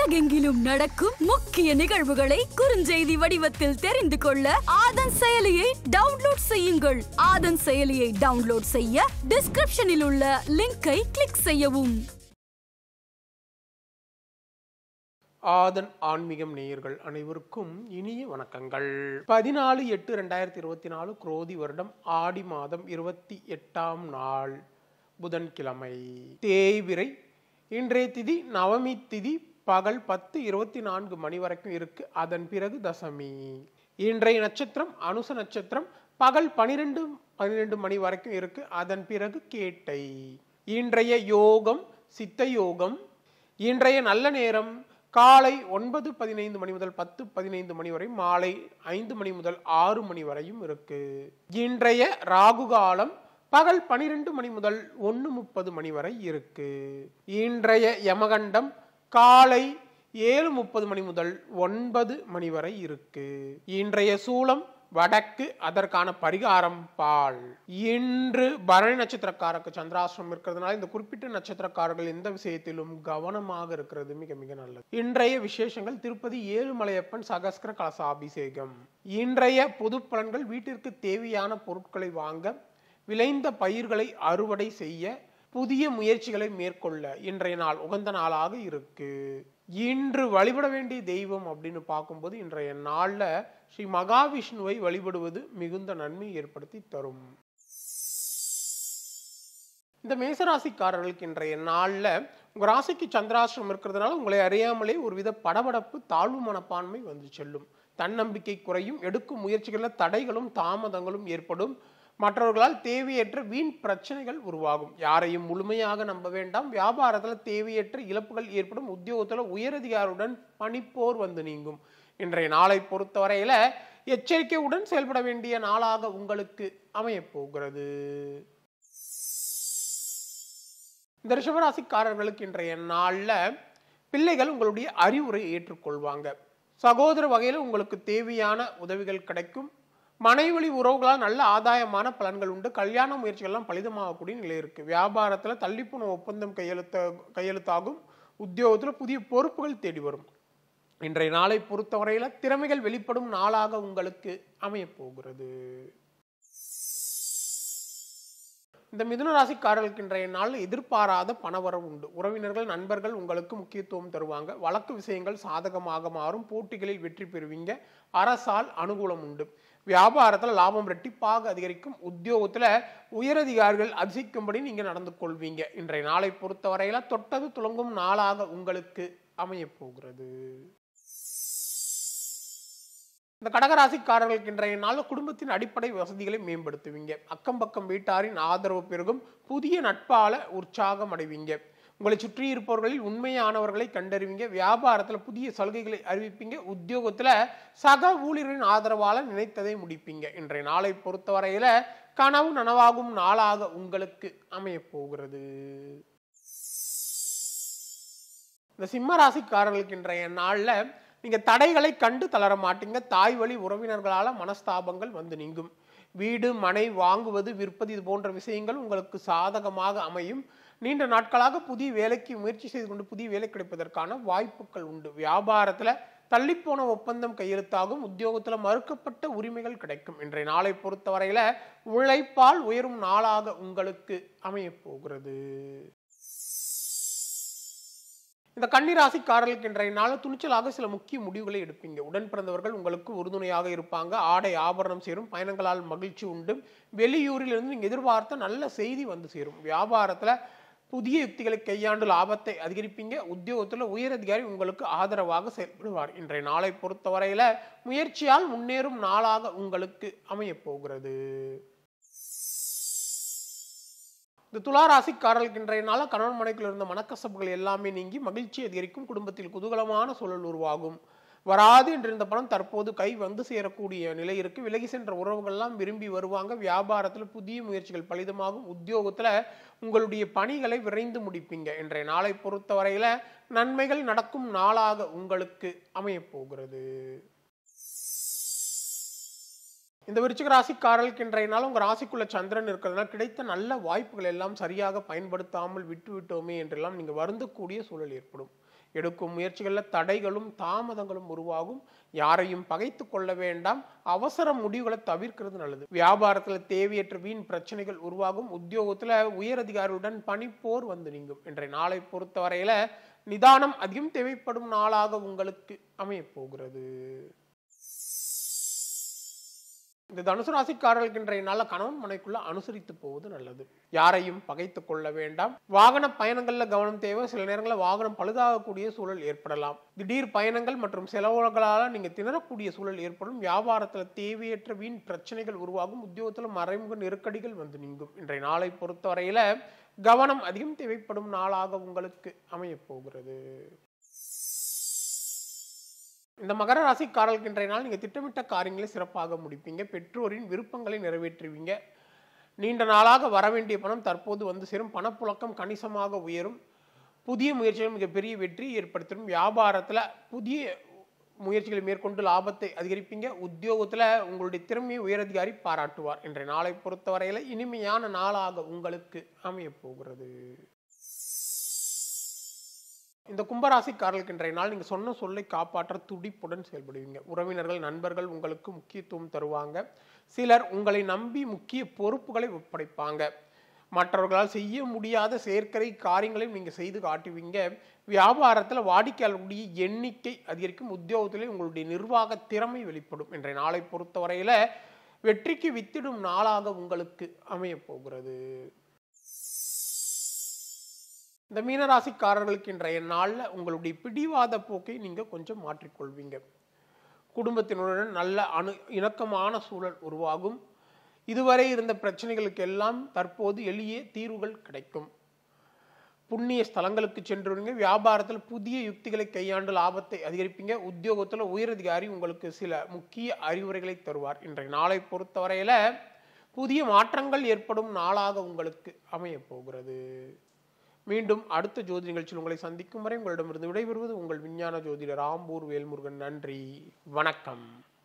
உலகெங்கிலும் நடக்கும் முக்கிய நிகழ்வுகளை குறுஞ்செய்தி வடிவத்தில் தெரிந்து கொள்ள ஆதன் செயலியை டவுன்லோட் செய்யுங்கள். ஆதன் செயலியை டவுன்லோட் செய்ய டிஸ்கிரிப்ஷனில் உள்ள லிங்கை கிளிக் செய்யவும். ஆதன் ஆன்மீகம் நேயர்கள் அனைவருக்கும் இனிய வணக்கங்கள். 14/8/2024 குரோதி வருடம் ஆடி மாதம் 28ஆம் நாள் புதன்கிழமை. தேய்பிறை. இன்றைய திதி நவமி திதி. பகல் 10:24 மணி வரைக்கும் இருக்கு. அதன் பிறகு தசமி. இன்றைய நட்சத்திரம் அனுச நட்சத்திரம். பகல் 12 மணி வரைக்கும் இருக்கு. அதன் பிறகு கேட்டை. இன்றைய யோகம் சித்த யோகம். இன்றைய நல்ல நேரம் காலை 9:15 மணி முதல் 10:15 மணி வரை, மாலை 5 மணி முதல் 6 மணி வரையும் இருக்கு. இன்றைய ராகு காலம் பகல் 12 மணி முதல் 1:30 மணி வரை இருக்கு. இன்றைய யமகண்டம் காலை 7:30 மணி முதல் 9 மணி வரை இருக்கு. இன்றைய சூலம் வடக்கு. அதற்கான பரிகாரம் பால். இன்று பரணி நட்சத்திரக்காரருக்கு சந்திராசிரமம் இருக்கிறதுனால இந்த குறிப்பிட்ட நட்சத்திரக்காரர்கள் எந்த விஷயத்திலும் கவனமாக இருக்கிறது மிக மிக நல்லது. இன்றைய விசேஷங்கள் திருப்பதி ஏழுமலையப்பன் சகஸ்கர கலசாபிஷேகம். இன்றைய பொது பலன்கள் வீட்டிற்கு தேவையான பொருட்களை வாங்க, விளைந்த பயிர்களை அறுவடை செய்ய, புதிய முயற்சிகளை மேற்கொள்ள இன்றைய நாள் உகந்த நாளாக இருக்கு. இன்று வழிபட வேண்டிய தெய்வம் அப்படின்னு பார்க்கும்போது இன்றைய நாள்ல ஸ்ரீ மகாவிஷ்ணுவை வழிபடுவது மிகுந்த நன்மை ஏற்படுத்தி தரும். இந்த மேசராசிக்காரர்களுக்கு இன்றைய நாள்ல உங்க ராசிக்கு சந்திராசிரமம் இருக்கிறதுனால உங்களை அறியாமலே ஒருவித படபடப்பு, தாழ்வு மனப்பான்மை வந்து செல்லும். தன்னம்பிக்கை குறையும். எடுக்கும் முயற்சிகளில் தடைகளும் தாமதங்களும் ஏற்படும். மற்றவர்களால் தேவையற்ற வீண் பிரச்சனைகள் உருவாகும். யாரையும் முழுமையாக நம்ப வேண்டாம். வியாபாரத்தில் தேவையற்ற இழப்புகள் ஏற்படும். உத்தியோகத்தில் உயரதிகாரியுடன் பணிப்போர் வந்து நீங்கும். இன்றைய நாளை பொறுத்தவரையில எச்சரிக்கையுடன் செயல்பட வேண்டிய நாளாக உங்களுக்கு அமைய போகிறது. இந்த ரிஷபராசிக்காரர்களுக்கு இன்றைய நாள்ல பிள்ளைகள் உங்களுடைய அறிவுரை ஏற்றுக்கொள்வாங்க. சகோதர வகையில் உங்களுக்கு தேவையான உதவிகள் கிடைக்கும். மனைவழி உறவுகளால் நல்ல ஆதாயமான பலன்கள் உண்டு. கல்யாண முயற்சிகள்லாம் பலிதமாகக்கூடிய நிலை இருக்கு. வியாபாரத்தில் தள்ளிப்போன ஒப்பந்தம் கையெழுத்தாகும். உத்தியோகத்தில் புதிய பொறுப்புகள் தேடி வரும். இன்றைய நாளை பொறுத்தவரையில திறமைகள் வெளிப்படும் நாளாக உங்களுக்கு அமைய போகிறது. இந்த மிதுன ராசிக்காரர்களுக்கு இன்றைய நாள் எதிர்பாராத பணவரவு உண்டு. உறவினர்கள் நண்பர்கள் உங்களுக்கு முக்கியத்துவம் தருவாங்க. வழக்கு விஷயங்கள் சாதகமாக மாறும். போட்டிகளில் வெற்றி பெறுவீங்க. அரசால் அனுகூலம் உண்டு. வியாபாரத்தில் லாபம் இரட்டிப்பாக அதிகரிக்கும். உத்தியோகத்துல உயரதிகாரிகள் அதிசிக்கும்படி நீங்க நடந்து கொள்வீங்க. இன்றைய நாளை பொறுத்தவரையில தொட்டது துளங்கும் நாளாக உங்களுக்கு அமைய போகிறது. இந்த கடகராசிக்காரர்களுக்கு இன்றைய நாள் குடும்பத்தின் அடிப்படை வசதிகளை மேம்படுத்துவீங்க. அக்கம் பக்கம் வீட்டாரின் ஆதரவு பெருகும். புதிய நட்பால உற்சாகம் அடைவீங்க. உங்களை சுற்றி இருப்பவர்களில் உண்மையானவர்களை கண்டறிவீங்க. வியாபாரத்தில் புதிய சலுகைகளை அறிவிப்பீங்க. உத்தியோகத்துல சக ஊழியரின் ஆதரவால நினைத்ததை முடிப்பீங்க. இன்றைய நாளை பொறுத்தவரையில கனவு நனவாகும் நாளாக உங்களுக்கு அமைய போகிறது. இந்த சிம்ம ராசிக்காரர்களுக்கு இன்றைய நாள்ல நீங்க தடைகளை கண்டு தளர மாட்டீங்க. தாய் வழி உறவினர்களால மனஸ்தாபங்கள் வந்து நீங்கும். வீடு மனை வாங்குவது விற்பது இது போன்ற விஷயங்கள் உங்களுக்கு சாதகமாக அமையும். நீண்ட நாட்களாக புதிய வேலைக்கு முயற்சி செய்து கொண்டு புதிய வேலை கிடைப்பதற்கான வாய்ப்புகள் உண்டு. வியாபாரத்துல தள்ளிப்போன ஒப்பந்தம் கையெழுத்தாகும். உத்தியோகத்துல மறுக்கப்பட்ட உரிமைகள் கிடைக்கும். இன்றைய நாளை பொறுத்தவரையில உழைப்பால் உயரும் நாளாக உங்களுக்கு அமைய போகிறது. இந்த கன்னிராசிக்காரர்களுக்கு இன்றைய நாள் துணிச்சலாக சில முக்கிய முடிவுகளை எடுப்பீங்க. உடன் பிறந்தவர்கள் உங்களுக்கு உறுதுணையாக இருப்பாங்க. ஆடை ஆபரணம் சேரும். பயணங்களால் மகிழ்ச்சி உண்டு. வெளியூரில் இருந்து நீங்க எதிர்பார்த்த நல்ல செய்தி வந்து சேரும். வியாபாரத்துல புதிய யுக்திகளை கையாண்டு லாபத்தை அதிகரிப்பீங்க. உத்தியோகத்துல உயரதிகாரி உங்களுக்கு ஆதரவாக செயல்படுவார். இன்றைய நாளை பொறுத்தவரையில முயற்சியால் முன்னேறும் நாளாக உங்களுக்கு அமைய போகிறது. இந்த துளாராசிக்காரர்களுக்கு இன்றைய நாள கணவன் மனைக்குள் இருந்த மனக்கசப்புகள் எல்லாமே நீங்கி மகிழ்ச்சி அதிகரிக்கும். குடும்பத்தில் குதூகலமான சூழல் உருவாகும். வராது என்றிருந்த பணம் தற்போது கை வந்து சேரக்கூடிய நிலை இருக்கு. விலகி சென்ற உறவுகள்லாம் விரும்பி வருவாங்க. வியாபாரத்தில் புதிய முயற்சிகள் பலிதமாகும். உத்தியோகத்துல உங்களுடைய பணிகளை விரைந்து முடிப்பீங்க. இன்றைய நாளை பொறுத்தவரையில நன்மைகள் நடக்கும் நாளாக உங்களுக்கு அமைய போகிறது. இந்த விருச்சிக ராசிக்காரர்களுக்கு இன்றைய நாள் உங்க ராசிக்குள்ள சந்திரன் இருக்கிறதுனால கிடைத்த நல்ல வாய்ப்புகள் எல்லாம் சரியாக பயன்படுத்தாமல் விட்டு விட்டோமே என்றெல்லாம் நீங்க வருந்தக்கூடிய சூழல் ஏற்படும். எடுக்கும் முயற்சிகளில் தடைகளும் தாமதங்களும் உருவாகும். யாரையும் பகைத்து கொள்ள வேண்டாம். அவசர முடிவுகளை தவிர்க்கிறது நல்லது. வியாபாரத்தில் தேவையற்ற வீண் பிரச்சனைகள் உருவாகும். உத்தியோகத்தில் உயரதிகாரியுடன் பணிப்போர் வந்து நீங்கும். இன்றைய நாளை பொறுத்தவரையில நிதானம் அதிகம் தேவைப்படும் நாளாக உங்களுக்கு அமைய போகிறது. இந்த தனுசு ராசிக்காரர்களுக்கு இன்றைய நாள கணவன் மனைக்குள்ள அனுசரித்து போவது நல்லது. யாரையும் பகைத்து கொள்ள வேண்டாம். வாகன பயணங்கள்ல கவனம் தேவை. சில நேரங்களில் வாகனம் பழுதாகக்கூடிய சூழல் ஏற்படலாம். திடீர் பயணங்கள் மற்றும் செலவுகளால நீங்க திணறக்கூடிய சூழல் ஏற்படும். வியாபாரத்தில் தேவையற்ற வீண் பிரச்சனைகள் உருவாகும். உத்தியோகத்தில் மறைமுக நெருக்கடிகள் வந்து நீங்கும். இன்றைய நாளை பொறுத்தவரையில கவனம் அதிகம் தேவைப்படும் நாளாக உங்களுக்கு அமைய போகிறது. இந்த மகர ராசிக்காரர்களுக்கு இன்றைய நாள் நீங்கள் திட்டமிட்ட காரியங்களை சிறப்பாக முடிப்பீங்க. பெற்றோரின் விருப்பங்களை நிறைவேற்றுவீங்க. நீண்ட நாளாக வரவேண்டிய பணம் தற்போது வந்து சேரும். பணப்புழக்கம் கணிசமாக உயரும். புதிய முயற்சிகள் மிகப்பெரிய வெற்றி ஏற்படுத்தும். வியாபாரத்தில் புதிய முயற்சிகளை மேற்கொண்டு லாபத்தை அதிகரிப்பீங்க. உத்தியோகத்தில் உங்களுடைய திறமையை உயரதிகாரி பாராட்டுவார். இன்றைய நாளை பொறுத்தவரையில் இனிமையான நாளாக உங்களுக்கு அமைய போகிறது. இந்த கும்பராசிக்காரர்களுக்கு இன்றைய நாள் நீங்கள் சொன்ன சொல்லை காப்பாற்ற துடிப்புடன் செயல்படுவீங்க. உறவினர்கள் நண்பர்கள் உங்களுக்கு முக்கியத்துவம் தருவாங்க. சிலர் உங்களை நம்பி முக்கிய பொறுப்புகளை ஒப்படைப்பாங்க. மற்றவர்களால் செய்ய முடியாத செயற்கை காரியங்களையும் நீங்கள் செய்து காட்டுவீங்க. வியாபாரத்தில் வாடிக்கையாளர்களுடைய எண்ணிக்கை அதிகரிக்கும். உத்தியோகத்திலே உங்களுடைய நிர்வாக திறமை வெளிப்படும். இன்றைய நாளை பொறுத்தவரையில வெற்றிக்கு வித்திடும் நாளாக உங்களுக்கு அமைய போகிறது. இந்த மீனராசிக்காரர்களுக்கு இன்றைய நாளில் உங்களுடைய பிடிவாத போக்கை நீங்கள் கொஞ்சம் மாற்றிக்கொள்வீங்க. குடும்பத்தினுடன் நல்ல இணக்கமான சூழல் உருவாகும். இதுவரை இருந்த பிரச்சனைகளுக்கு எல்லாம் தற்போது எளிய தீர்வுகள் கிடைக்கும். புண்ணிய ஸ்தலங்களுக்கு சென்றுவீங்க. வியாபாரத்தில் புதிய யுக்திகளை கையாண்டு லாபத்தை அதிகரிப்பீங்க. உத்தியோகத்தில் உயரதிகாரி உங்களுக்கு சில முக்கிய அறிவுரைகளை தருவார். இன்றைய நாளை பொறுத்தவரையில புதிய மாற்றங்கள் ஏற்படும் நாளாக உங்களுக்கு அமைய போகிறது. மீண்டும் அடுத்த ஜோதி நிகழ்ச்சியில் உங்களை சந்திக்கும் வரை உங்களிடமிருந்து விடைபெறுவது உங்கள் விஞ்ஞான ஜோதிடர் ஆம்பூர் வேல்முருகன். நன்றி, வணக்கம்.